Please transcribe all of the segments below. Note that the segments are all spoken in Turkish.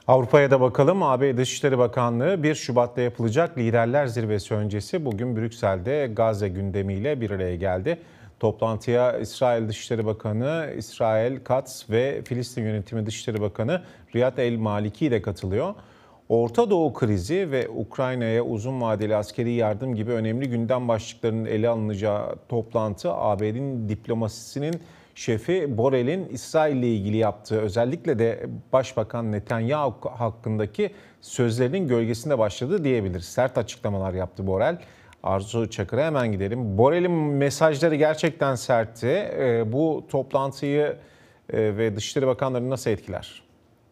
Avrupa'ya da bakalım. AB Dışişleri Bakanlığı 1 Şubat'ta yapılacak Liderler Zirvesi öncesi bugün Brüksel'de Gazze gündemiyle bir araya geldi. Toplantıya İsrail Dışişleri Bakanı İsrail Katz ve Filistin Yönetimi Dışişleri Bakanı Riyad El Maliki de katılıyor. Orta Doğu krizi ve Ukrayna'ya uzun vadeli askeri yardım gibi önemli gündem başlıklarının ele alınacağı toplantı AB'nin diplomasisinin şefi Borrell'in İsrail ile ilgili yaptığı, özellikle de Başbakan Netanyahu hakkındaki sözlerinin gölgesinde başladı diyebiliriz. Sert açıklamalar yaptı Borrell. Arzu Çakır'a hemen gidelim. Borrell'in mesajları gerçekten sertti. Bu toplantıyı ve Dışişleri Bakanlarını nasıl etkiler?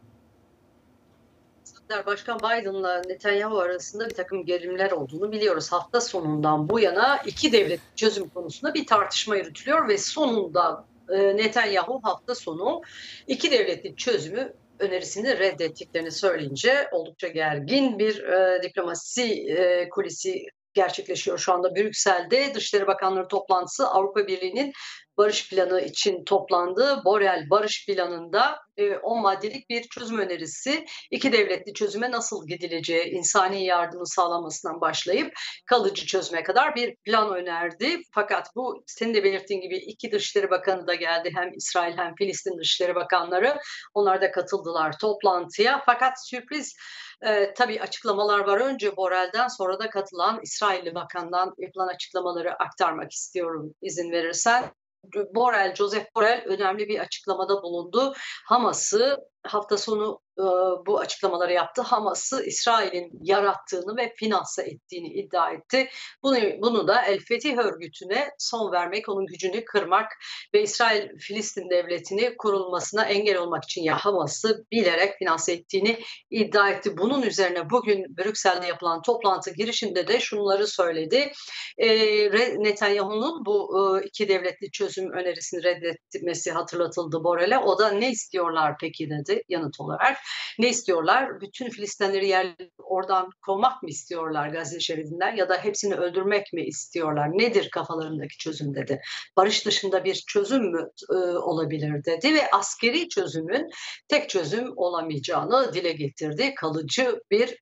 Başkan Biden'la Netanyahu arasında bir takım gerilimler olduğunu biliyoruz. Hafta sonundan bu yana iki devlet çözüm konusunda bir tartışma yürütülüyor ve sonunda Netanyahu hafta sonu iki devletli çözümü önerisini reddettiklerini söyleyince oldukça gergin bir diplomasi kulisi gerçekleşiyor şu anda Brüksel'de. Dışişleri Bakanları toplantısı Avrupa Birliği'nin barış planı için toplandı. Borrell barış planında 10 maddelik bir çözüm önerisi, iki devletli çözüme nasıl gidileceği, insani yardımın sağlanmasından başlayıp kalıcı çözüme kadar bir plan önerdi. Fakat bu senin de belirttiğin gibi iki Dışişleri Bakanı da geldi. Hem İsrail hem Filistin Dışişleri Bakanları. Onlar da katıldılar toplantıya. Fakat sürpriz tabii açıklamalar var. Önce Borrell'den sonra da katılan İsrailli Bakan'dan yapılan açıklamaları aktarmak istiyorum izin verirsen. Joseph Borrell önemli bir açıklamada bulundu. Hamas'ı hafta sonu bu açıklamaları yaptı. Hamas'ı İsrail'in yarattığını ve finanse ettiğini iddia etti. Bunu da El Fetih örgütüne son vermek, onun gücünü kırmak ve İsrail-Filistin devletini kurulmasına engel olmak için ya Hamas'ı bilerek finanse ettiğini iddia etti. Bunun üzerine bugün Brüksel'de yapılan toplantı girişinde de şunları söyledi. Netanyahu'nun bu iki devletli çözüm önerisini reddetmesi hatırlatıldı Borrell'e. O da ne istiyorlar peki dedi yanıt olarak. Ne istiyorlar? Bütün Filistinleri oradan kovmak mı istiyorlar Gazze şeridinden ya da hepsini öldürmek mi istiyorlar? Nedir kafalarındaki çözüm dedi. Barış dışında bir çözüm mü olabilir dedi ve askeri çözümün tek çözüm olamayacağını dile getirdi. Kalıcı bir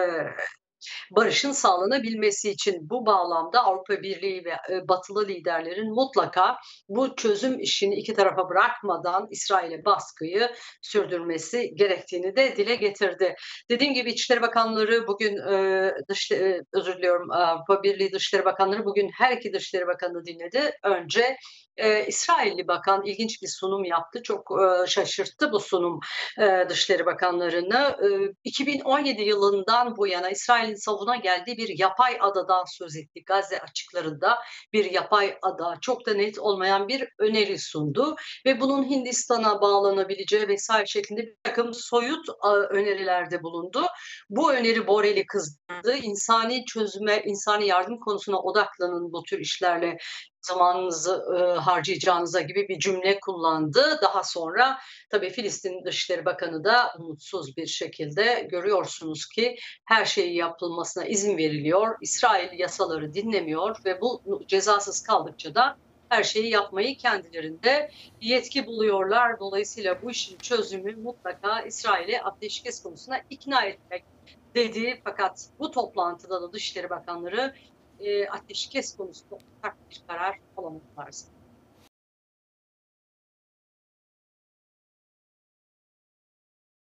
barışın sağlanabilmesi için bu bağlamda Avrupa Birliği ve batılı liderlerin mutlaka bu çözüm işini iki tarafa bırakmadan İsrail'e baskıyı sürdürmesi gerektiğini de dile getirdi. Dediğim gibi İçişleri Bakanları bugün özür diliyorum Avrupa Birliği Dışişleri Bakanları bugün her iki Dışişleri Bakanı dinledi. Önce İsrailli bakan ilginç bir sunum yaptı. Çok şaşırttı bu sunum Dışişleri Bakanlarını. 2017 yılından bu yana İsrail'in savuna geldiği bir yapay adadan söz etti. Gazze açıklarında bir yapay ada, çok da net olmayan bir öneri sundu ve bunun Hindistan'a bağlanabileceği vesaire şeklinde bir takım soyut önerilerde bulundu. Bu öneri Borrell'i kızdırdı. İnsani çözüme, insani yardım konusuna odaklanın bu tür işlerle zamanınızı harcayacağınıza gibi bir cümle kullandı. Daha sonra tabii Filistin Dışişleri Bakanı da umutsuz bir şekilde görüyorsunuz ki her şeyi yapılmasına izin veriliyor. İsrail yasaları dinlemiyor ve bu cezasız kaldıkça da her şeyi yapmayı kendilerinde yetki buluyorlar. Dolayısıyla bu işin çözümü mutlaka İsrail'i ateşkes konusuna ikna etmek dedi. Fakat bu toplantıda da Dışişleri Bakanları ateşkes konusunda ortak bir karar alamadılar.